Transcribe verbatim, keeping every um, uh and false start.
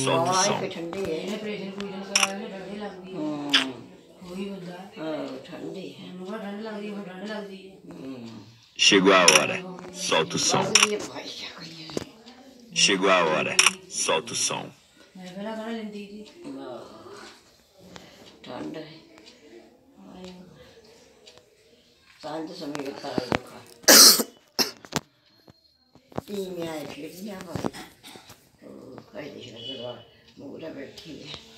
solta o som. ठंडी है pressure cushion करा ने ठंडी लगदी है कोई बंदा हां ठंडी है मुझे ठंड लगदी है ठंड लगदी है Chegou a hora, solta o som. Chegou a hora, solta o som. मैं पहला खाना लेंदी थी ठंड है सांझ समय का तारा खा तीन आए फिर नहीं आ पाई ओ कई दिन से मुझे बैठी है